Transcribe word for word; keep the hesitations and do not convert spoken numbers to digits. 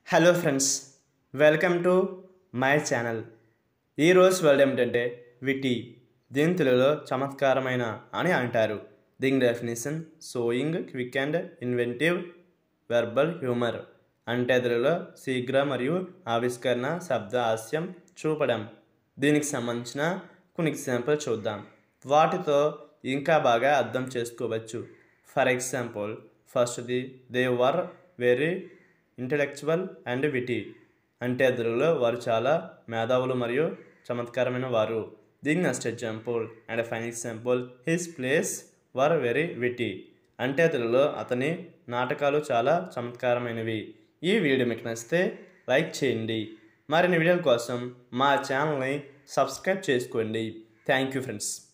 Hello friends, welcome to my channel. ఈరోజు word ఏమిటంటే witty. దీని తెలుగులో చమత్కారమైన అని అంటారు. దీని definition showing quick and inventive verbal humour. అంటే తెలుగులో శీఘ్ర మరియు ఆవిష్కరణ శబ్ద హాస్యం చూపడం. దీనికి సంబంధించిన కొన్ని ఎగ్జాంపుల్ చూద్దాం. వాటితో ఇంకా బాగా అర్థం చేసుకోవచ్చు. ఫర్ ఎగ్జాంపుల్, ఫస్ట్ది they were very intellectual and witty. అంటే తెలుగులో వారు చాలా మేధావులు మరియు చమత్కారమైన వారు. దీని next example and fine example his plays were very witty. అంటే తెలుగులో అతని నాటకాలు చాలా చమత్కారమైనవి. ఈ వీడియో మీకు నచ్చితే లైక్ చేయండి. మరిన్ని వీడియోల కోసం మా ఛానల్ని సబ్స్క్రైబ్ చేసుకోండి. Thank you friends.